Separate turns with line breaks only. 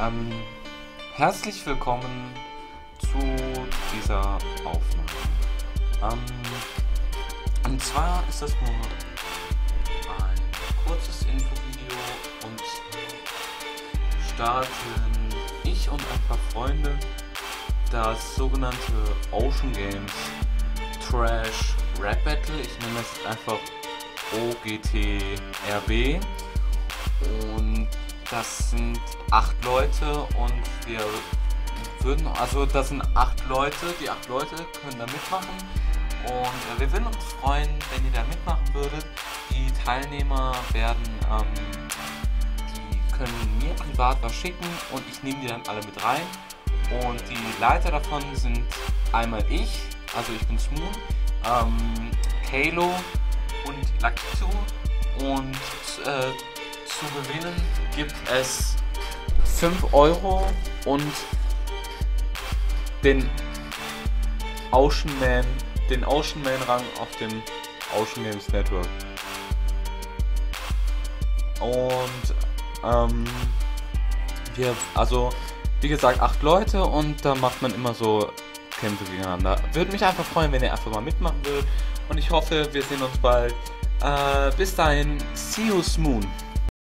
Ähm, Herzlich willkommen zu dieser Aufnahme. Und zwar ist das nur ein kurzes Infovideo und starten ich und ein paar Freunde das sogenannte Ocean Games Trash Rap Battle. Ich nenne es einfach OGTRB. Und das sind 8 Leute und wir würden, also das sind 8 Leute, die 8 Leute können da mitmachen und wir würden uns freuen, wenn ihr da mitmachen würdet. Die Teilnehmer werden, die können mir privat was schicken und ich nehme die dann alle mit rein. Und die Leiter davon sind einmal ich, also ich bin Smoon, Kalo und Lakitu und zu gewinnen gibt es 5 Euro und den Ocean Man Rang auf dem Ocean Games Network. Und also wie gesagt 8 Leute und da macht man immer so Kämpfe gegeneinander. Würde mich einfach freuen, wenn ihr einfach mal mitmachen würdet und ich hoffe, wir sehen uns bald. Bis dahin, see you Smoon.